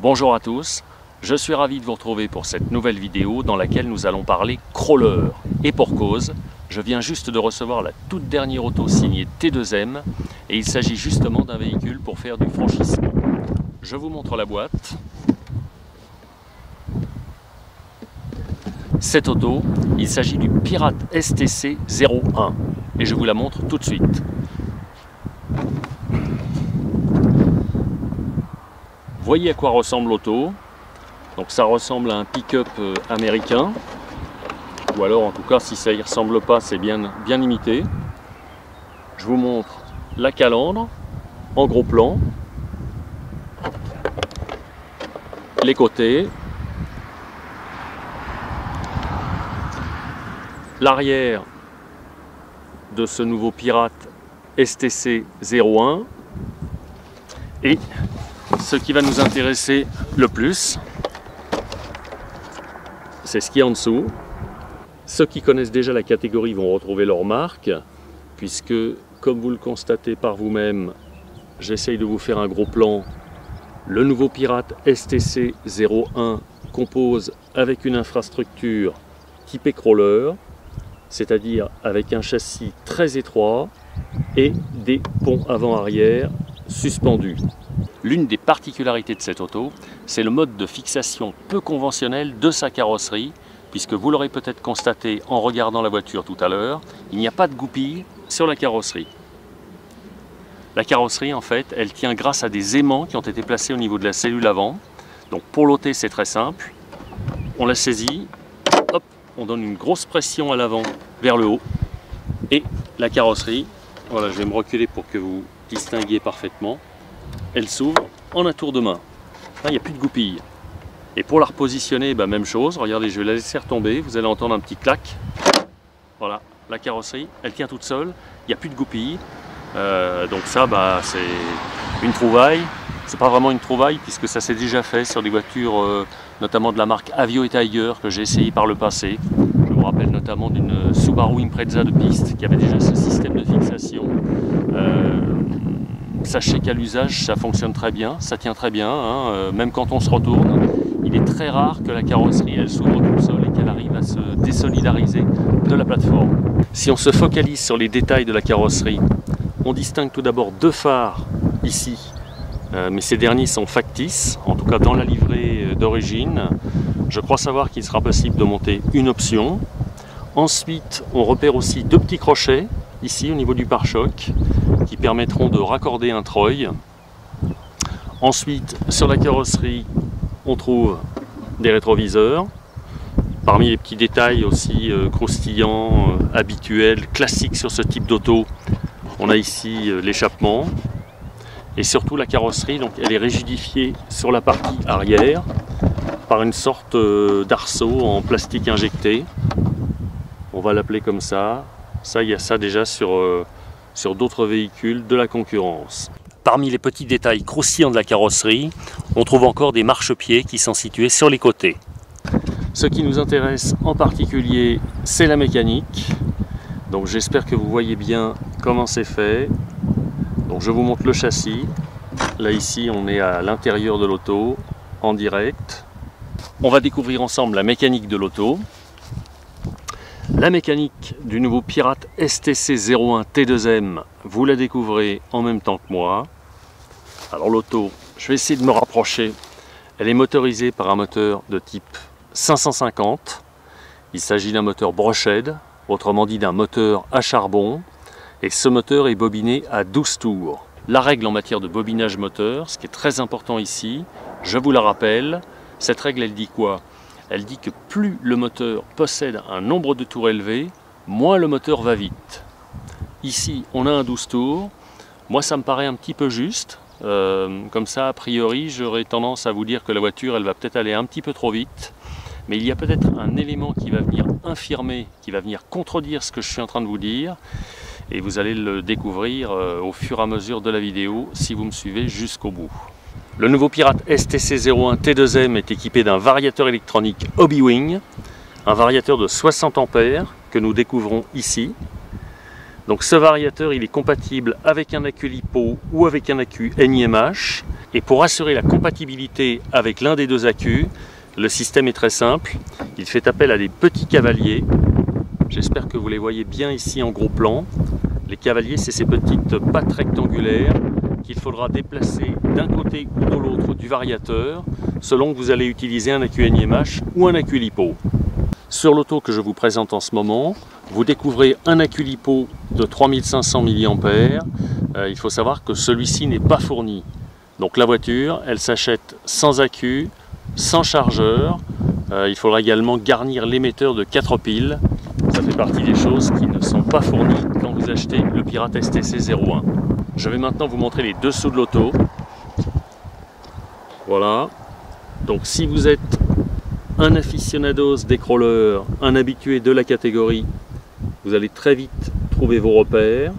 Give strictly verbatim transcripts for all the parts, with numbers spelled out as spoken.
Bonjour à tous, je suis ravi de vous retrouver pour cette nouvelle vidéo dans laquelle nous allons parler crawler. Et pour cause, je viens juste de recevoir la toute dernière auto signée T deux M et il s'agit justement d'un véhicule pour faire du franchissement. Je vous montre la boîte. Cette auto, il s'agit du Pirate S T C zéro un et je vous la montre tout de suite. Voyez à quoi ressemble l'auto. Donc ça ressemble à un pick-up américain, ou alors en tout cas si ça y ressemble pas, c'est bien, bien imité. Je vous montre la calandre en gros plan, les côtés, l'arrière de ce nouveau Pirate S T C zéro un et ce qui va nous intéresser le plus, c'est ce qui est en dessous. Ceux qui connaissent déjà la catégorie vont retrouver leur marque, puisque, comme vous le constatez par vous-même, j'essaye de vous faire un gros plan. Le nouveau Pirate S T C zéro un compose avec une infrastructure typée crawler, c'est-à-dire avec un châssis très étroit et des ponts avant-arrière suspendus. L'une des particularités de cette auto, c'est le mode de fixation peu conventionnel de sa carrosserie, puisque vous l'aurez peut-être constaté en regardant la voiture tout à l'heure, il n'y a pas de goupille sur la carrosserie. La carrosserie, en fait, elle tient grâce à des aimants qui ont été placés au niveau de la cellule avant. Donc pour l'ôter, c'est très simple. On la saisit, hop, on donne une grosse pression à l'avant vers le haut, et la carrosserie, voilà, je vais me reculer pour que vous distinguiez parfaitement. Elle s'ouvre en un tour de main. Là, il n'y a plus de goupille. Et pour la repositionner, bah, même chose. Regardez, je vais la laisser retomber. Vous allez entendre un petit clac. Voilà, la carrosserie, elle tient toute seule. Il n'y a plus de goupille. Euh, donc ça, bah, c'est une trouvaille. C'est pas vraiment une trouvaille puisque ça s'est déjà fait sur des voitures, euh, notamment de la marque Avio et Tiger que j'ai essayé par le passé. Je me rappelle notamment d'une Subaru Impreza de piste qui avait déjà ce système de fixation. Euh, Sachez qu'à l'usage, ça fonctionne très bien, ça tient très bien, hein, euh, même quand on se retourne. Il est très rare que la carrosserie elle s'ouvre toute seule et qu'elle arrive à se désolidariser de la plateforme. Si on se focalise sur les détails de la carrosserie, on distingue tout d'abord deux phares ici, euh, mais ces derniers sont factices, en tout cas dans la livrée d'origine. Je crois savoir qu'il sera possible de monter une option. Ensuite, on repère aussi deux petits crochets, ici au niveau du pare-choc, qui permettront de raccorder un treuil. Ensuite, sur la carrosserie, on trouve des rétroviseurs. Parmi les petits détails aussi euh, croustillants, euh, habituels, classiques sur ce type d'auto, on a ici euh, l'échappement. Et surtout la carrosserie, donc elle est rigidifiée sur la partie arrière par une sorte euh, d'arceau en plastique injecté. On va l'appeler comme ça. Ça, il y a ça déjà sur, euh, sur d'autres véhicules de la concurrence. Parmi les petits détails croustillants de la carrosserie, on trouve encore des marchepieds qui sont situés sur les côtés. Ce qui nous intéresse en particulier, c'est la mécanique. Donc j'espère que vous voyez bien comment c'est fait. Donc je vous montre le châssis. Là ici, on est à l'intérieur de l'auto, en direct. On va découvrir ensemble la mécanique de l'auto. La mécanique du nouveau Pirate S T C zéro un T deux M, vous la découvrez en même temps que moi. Alors l'auto, je vais essayer de me rapprocher. Elle est motorisée par un moteur de type cinq cent cinquante. Il s'agit d'un moteur brochehead, autrement dit d'un moteur à charbon. Et ce moteur est bobiné à douze tours. La règle en matière de bobinage moteur, ce qui est très important ici, je vous la rappelle, cette règle elle dit quoi ? Elle dit que plus le moteur possède un nombre de tours élevé, moins le moteur va vite. Ici, on a un douze tours. Moi, ça me paraît un petit peu juste. Euh, comme ça, a priori, j'aurais tendance à vous dire que la voiture, elle va peut-être aller un petit peu trop vite. Mais il y a peut-être un élément qui va venir infirmer, qui va venir contredire ce que je suis en train de vous dire. Et vous allez le découvrir euh, au fur et à mesure de la vidéo, si vous me suivez jusqu'au bout. Le nouveau Pirate S T C zéro un T deux M est équipé d'un variateur électronique Hobbywing, un variateur de soixante ampères que nous découvrons ici. Donc ce variateur il est compatible avec un accu LiPo ou avec un accu N I M H Et pour assurer la compatibilité avec l'un des deux accus, le système est très simple. Il fait appel à des petits cavaliers. J'espère que vous les voyez bien ici en gros plan. Les cavaliers, c'est ces petites pattes rectangulaires qu'il faudra déplacer d'un côté ou de l'autre du variateur selon que vous allez utiliser un accu N I M H ou un accu LiPo. Sur l'auto que je vous présente en ce moment, vous découvrez un accu LiPo de trois mille cinq cents milliampères. Euh, il faut savoir que celui-ci n'est pas fourni. Donc la voiture, elle s'achète sans accu, sans chargeur. Euh, il faudra également garnir l'émetteur de quatre piles. Ça fait partie des choses qui ne sont pas fournies quand vous achetez le Pirate S T C zéro un. Je vais maintenant vous montrer les dessous de l'auto. Voilà. Donc si vous êtes un aficionados des crawlers, un habitué de la catégorie, vous allez très vite trouver vos repères.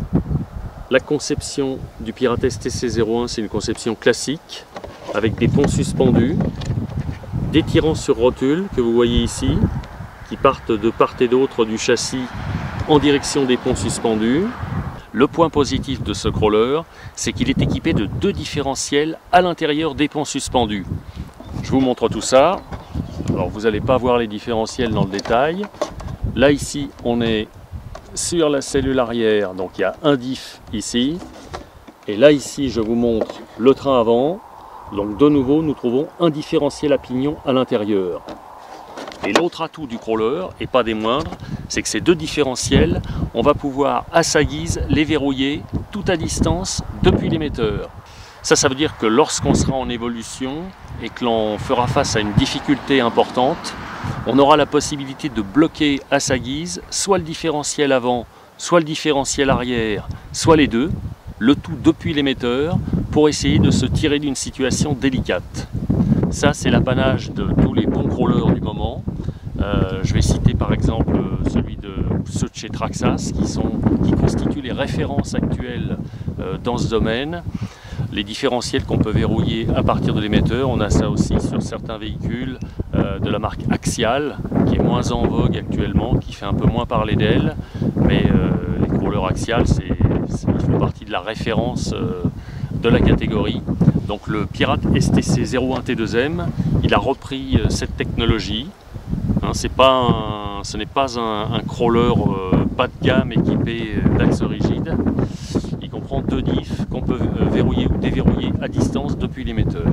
La conception du Pirate S T C zéro un, c'est une conception classique avec des ponts suspendus, des tirants sur rotule que vous voyez ici, qui partent de part et d'autre du châssis en direction des ponts suspendus. Le point positif de ce crawler, c'est qu'il est équipé de deux différentiels à l'intérieur des ponts suspendus. Je vous montre tout ça. Alors vous n'allez pas voir les différentiels dans le détail. Là ici, on est sur la cellule arrière, donc il y a un diff ici. Et là ici, je vous montre le train avant. Donc de nouveau, nous trouvons un différentiel à pignon à l'intérieur. Et l'autre atout du crawler, et pas des moindres, c'est que ces deux différentiels, on va pouvoir à sa guise les verrouiller tout à distance depuis l'émetteur. Ça, ça veut dire que lorsqu'on sera en évolution et que l'on fera face à une difficulté importante, on aura la possibilité de bloquer à sa guise soit le différentiel avant, soit le différentiel arrière, soit les deux, le tout depuis l'émetteur, pour essayer de se tirer d'une situation délicate. Ça, c'est l'apanage de tous les bons crawlers du moment. Euh, je vais citer par exemple celui de ceux de chez Traxxas qui, sont, qui constituent les références actuelles euh, dans ce domaine. Les différentiels qu'on peut verrouiller à partir de l'émetteur, on a ça aussi sur certains véhicules euh, de la marque Axial, qui est moins en vogue actuellement, qui fait un peu moins parler d'elle, mais euh, les crawlers Axial, c'est, c'est, ils font partie de la référence euh, de la catégorie. Donc le Pirate S T C zéro un T deux M, il a repris euh, cette technologie. Hein, c'est pas un, ce n'est pas un, un crawler euh, pas de gamme équipé d'axes rigides. Il comprend deux diffs qu'on peut euh, verrouiller ou déverrouiller à distance depuis l'émetteur.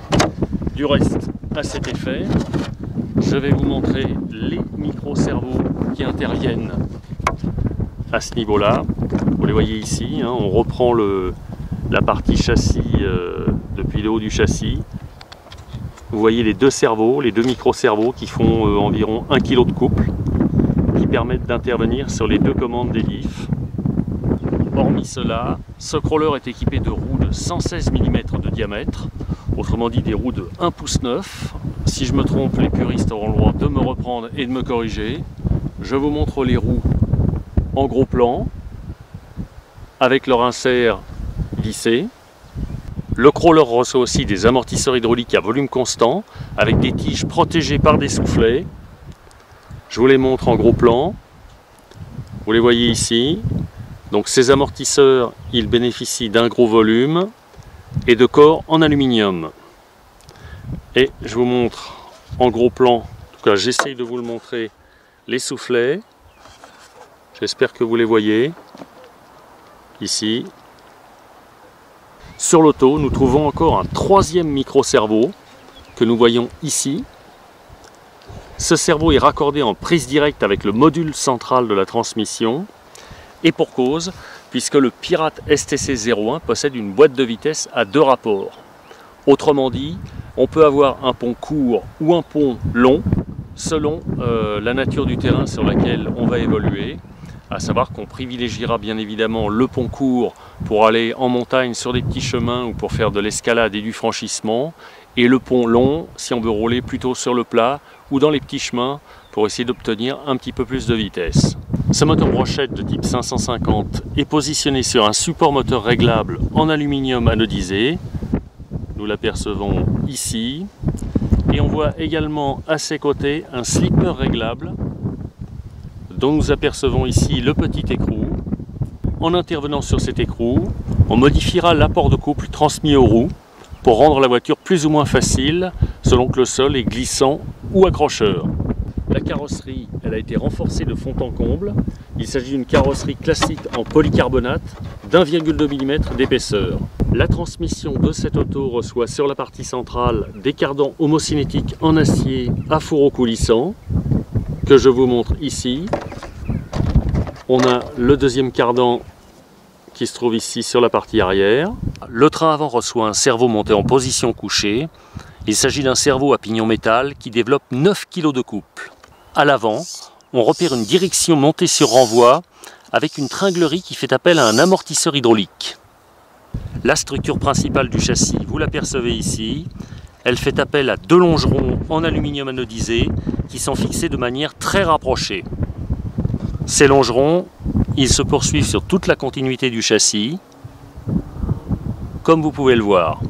Du reste, à cet effet, je vais vous montrer les micro-cerveaux qui interviennent à ce niveau-là. Vous les voyez ici, hein, on reprend le, la partie châssis euh, depuis le haut du châssis. Vous voyez les deux cerveaux, les deux micro-cerveaux qui font euh, environ un kilo de couple, qui permettent d'intervenir sur les deux commandes des diffs. Hormis cela, ce crawler est équipé de roues de cent seize millimètres de diamètre, autrement dit des roues de un pouce neuf. Si je me trompe, les puristes auront le droit de me reprendre et de me corriger. Je vous montre les roues en gros plan, avec leur insert vissé. Le crawler reçoit aussi des amortisseurs hydrauliques à volume constant, avec des tiges protégées par des soufflets. Je vous les montre en gros plan. Vous les voyez ici. Donc ces amortisseurs, ils bénéficient d'un gros volume et de corps en aluminium. Et je vous montre en gros plan, en tout cas j'essaye de vous le montrer, les soufflets. J'espère que vous les voyez ici. Sur l'auto, nous trouvons encore un troisième micro-cerveau que nous voyons ici. Ce cerveau est raccordé en prise directe avec le module central de la transmission. Et pour cause, puisque le Pirate S T C zéro un possède une boîte de vitesse à deux rapports. Autrement dit, on peut avoir un pont court ou un pont long selon euh, la nature du terrain sur lequel on va évoluer. À savoir qu'on privilégiera bien évidemment le pont court pour aller en montagne sur des petits chemins ou pour faire de l'escalade et du franchissement, et le pont long si on veut rouler plutôt sur le plat ou dans les petits chemins pour essayer d'obtenir un petit peu plus de vitesse. Ce moteur brochette de type cinq cent cinquante est positionné sur un support moteur réglable en aluminium anodisé. Nous l'apercevons ici. Et on voit également à ses côtés un slipper réglable dont nous apercevons ici le petit écrou. En intervenant sur cet écrou, on modifiera l'apport de couple transmis aux roues pour rendre la voiture plus ou moins facile selon que le sol est glissant ou accrocheur. La carrosserie, elle a été renforcée de fond en comble. Il s'agit d'une carrosserie classique en polycarbonate d'un virgule deux millimètre d'épaisseur. La transmission de cette auto reçoit sur la partie centrale des cardans homocinétiques en acier à fourreau coulissant que je vous montre ici. On a le deuxième cardan qui se trouve ici sur la partie arrière. Le train avant reçoit un cerveau monté en position couchée. Il s'agit d'un cerveau à pignon métal qui développe neuf kilos de couple. À l'avant, on repère une direction montée sur renvoi avec une tringlerie qui fait appel à un amortisseur hydraulique. La structure principale du châssis, vous l'apercevez ici, elle fait appel à deux longerons en aluminium anodisé qui sont fixés de manière très rapprochée. Ces longerons, ils se poursuivent sur toute la continuité du châssis, comme vous pouvez le voir.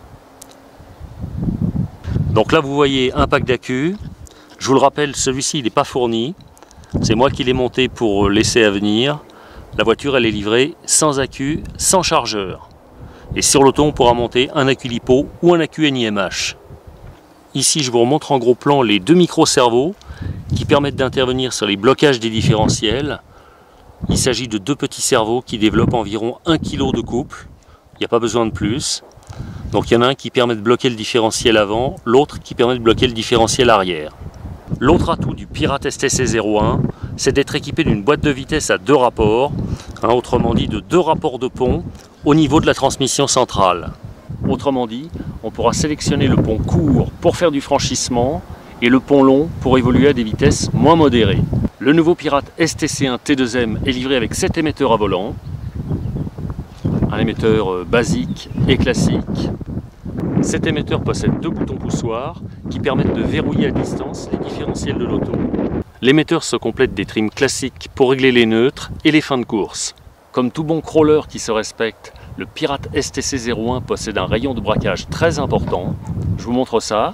Donc là vous voyez un pack d'accu. Je vous le rappelle, celui-ci il n'est pas fourni. C'est moi qui l'ai monté pour l'essai à venir. La voiture elle est livrée sans accu, sans chargeur. Et sur l'auto on pourra monter un accu lipo ou un accu N I M H. Ici je vous remontre en gros plan les deux micro-cerveaux qui permettent d'intervenir sur les blocages des différentiels. Il s'agit de deux petits cerveaux qui développent environ un kilo de couple. Il n'y a pas besoin de plus. Donc il y en a un qui permet de bloquer le différentiel avant, l'autre qui permet de bloquer le différentiel arrière. L'autre atout du Pirate S T C zéro un, c'est d'être équipé d'une boîte de vitesse à deux rapports, hein, autrement dit de deux rapports de pont au niveau de la transmission centrale. Autrement dit, on pourra sélectionner le pont court pour faire du franchissement et le pont long pour évoluer à des vitesses moins modérées. Le nouveau Pirate S T C un T deux M est livré avec sept émetteurs à volant, un émetteur basique et classique. Cet émetteur possède deux boutons poussoirs qui permettent de verrouiller à distance les différentiels de l'auto. L'émetteur se complète des trims classiques pour régler les neutres et les fins de course. Comme tout bon crawler qui se respecte, le Pirate S T C zéro un possède un rayon de braquage très important. Je vous montre ça.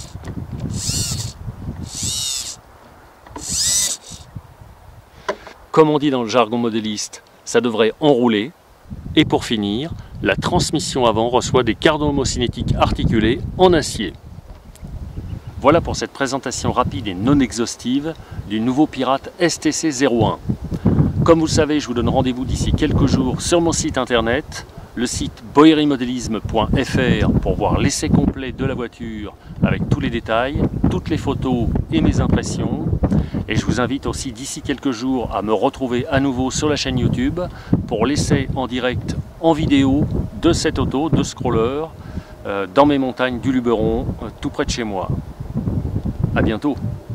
Comme on dit dans le jargon modéliste, ça devrait enrouler. Et pour finir, la transmission avant reçoit des cardans homocinétiques articulés en acier. Voilà pour cette présentation rapide et non exhaustive du nouveau Pirate S T C zéro un. Comme vous le savez, je vous donne rendez-vous d'ici quelques jours sur mon site internet, le site boyerimodélisme point F R, pour voir l'essai complet de la voiture avec tous les détails, toutes les photos et mes impressions. Et je vous invite aussi d'ici quelques jours à me retrouver à nouveau sur la chaîne YouTube pour l'essai en direct en vidéo de cette auto, de ce crawler, euh, dans mes montagnes du Luberon, euh, tout près de chez moi. À bientôt.